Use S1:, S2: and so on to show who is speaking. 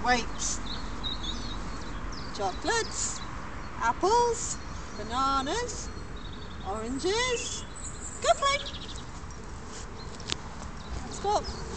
S1: Wait. Chocolates, apples, bananas, oranges. Go play. Stop.